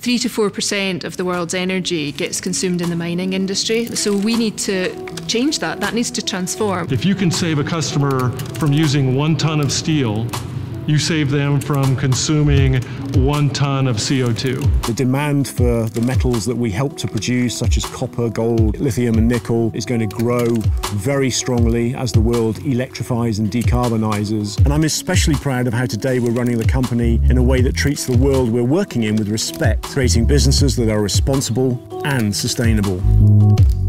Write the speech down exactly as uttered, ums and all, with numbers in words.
three to four percent of the world's energy gets consumed in the mining industry. So we need to change that. That needs to transform. If you can save a customer from using one ton of steel, you save them from consuming one ton of C O two. The demand for the metals that we help to produce, such as copper, gold, lithium and nickel, is going to grow very strongly as the world electrifies and decarbonizes. And I'm especially proud of how today we're running the company in a way that treats the world we're working in with respect, creating businesses that are responsible and sustainable.